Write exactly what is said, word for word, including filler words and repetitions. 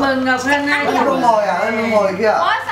mừng Ngọc Hân ơi. Anh không ngồi à? Anh ngồi kia à?